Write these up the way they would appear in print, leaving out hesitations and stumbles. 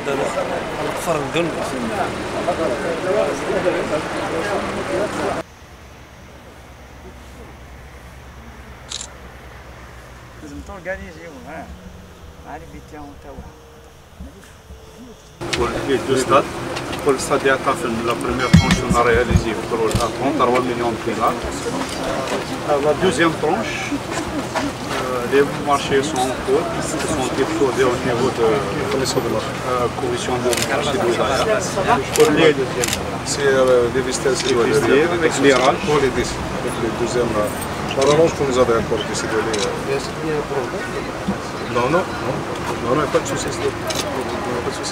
القفر القلب. لازم تورغانيزيو مع لي بيتيون تاعها. Pour les deux stades, pour le stade d'Ataf, la première tranche on a réalisé pour 33 millions de dollars. La deuxième tranche, les marchés sont en cours, ils sont déposés au niveau de la commission de marché de l'Aïa. Pour les c'est des vestiaires, l'éclairage. pour les deuxièmes. La rallonge que vous avez accordé, c'est de les. Non, non, non, non, non, pas de soucis. Pas de soucis.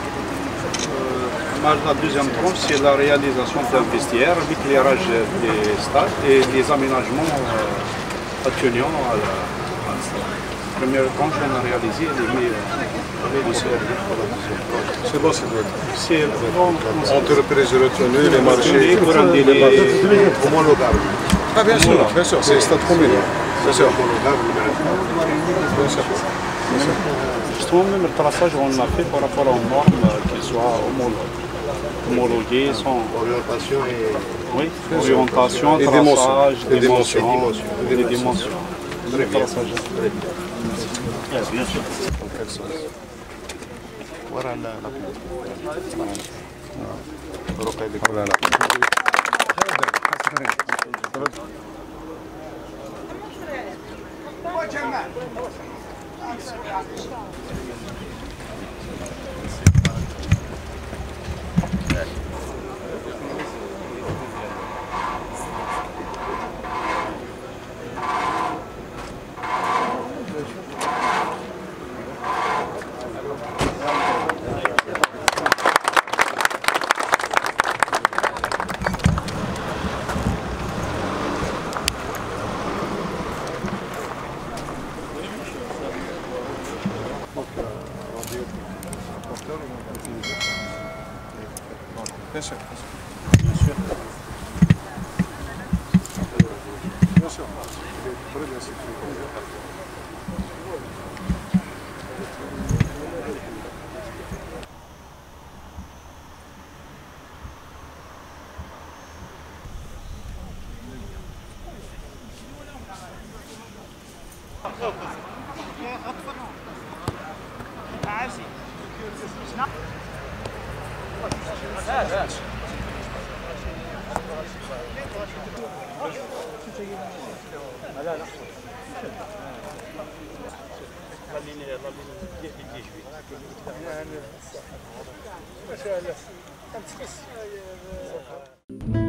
La deuxième tranche, c'est la réalisation d'un vestiaire, l'éclairage des stades et les aménagements attenant à la première tranche qu'on a réalisé C'est bon, c'est bon. C'est bon. Entreprise retenue, les marchés. Pour un délai homologable. Ah, bien sûr, c'est le stade combien. Bien sûr. Justement, même le traçage on l'a fait par rapport aux normes qui soient homologuées, sans Orientation et. Oui, orientation, et traçage, dimension. Les dimensions. Le traçage. Bien sûr. Dans quel sens? Voilà la Voilà la. Bien sûr. Bien sûr. Bien sûr. Très bien, c'est لا لا ما شاء الله.